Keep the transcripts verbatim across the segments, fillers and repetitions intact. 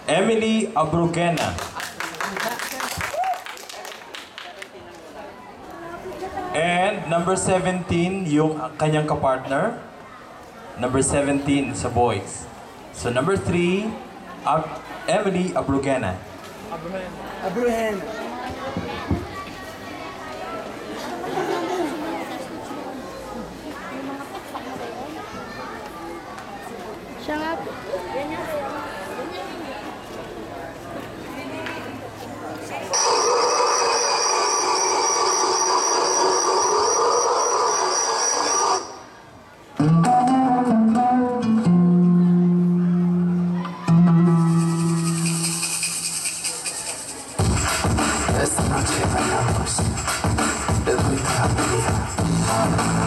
Emily Abrugena. And number seventeen, yung kanyang kapartner. Number seventeen sa boys. So number three, Ab Emily Abrugena. Abruhen. Siya nga po. Esta noche bailamos, le doy la vida.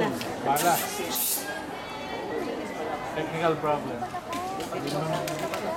Bala. Technical problem.